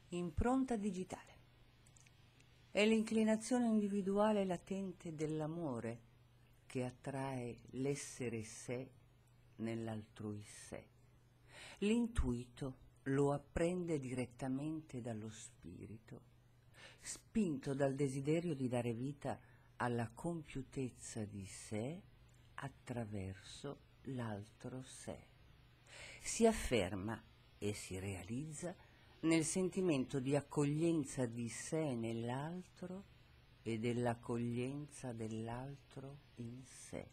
Impronta digitale. È l'inclinazione individuale latente dell'amore che attrae l'essere sé nell'altrui sé. L'intuito lo apprende direttamente dallo spirito, spinto dal desiderio di dare vita alla compiutezza di sé attraverso l'altro sé. Si afferma e si realizza nel sentimento di accoglienza di sé nell'altro e dell'accoglienza dell'altro in sé.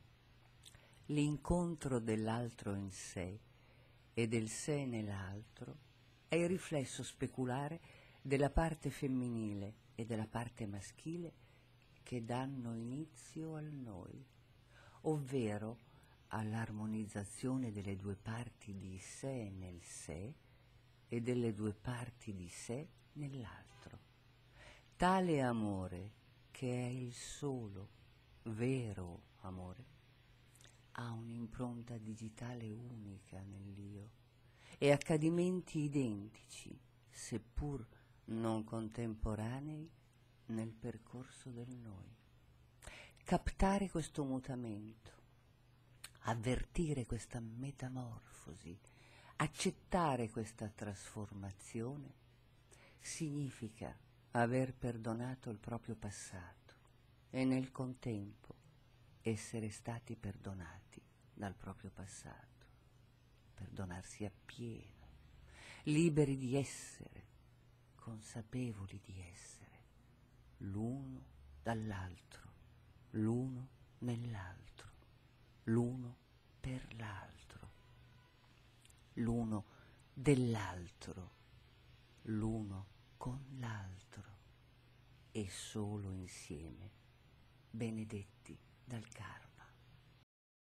L'incontro dell'altro in sé e del sé nell'altro è il riflesso speculare della parte femminile e della parte maschile che danno inizio al noi, ovvero all'armonizzazione delle due parti di sé nel sé e delle due parti di sé nell'altro. Tale amore, che è il solo vero amore, ha un'impronta digitale unica nell'io e accadimenti identici, seppur non contemporanei, nel percorso del noi. Captare questo mutamento, avvertire questa metamorfosi, accettare questa trasformazione, significa aver perdonato il proprio passato e nel contempo essere stati perdonati dal proprio passato, perdonarsi appieno, liberi di essere, consapevoli di essere, l'uno dall'altro, l'uno nell'altro, l'uno per l'altro, l'uno dell'altro, l'uno con l'altro e solo insieme, benedetti dal karma.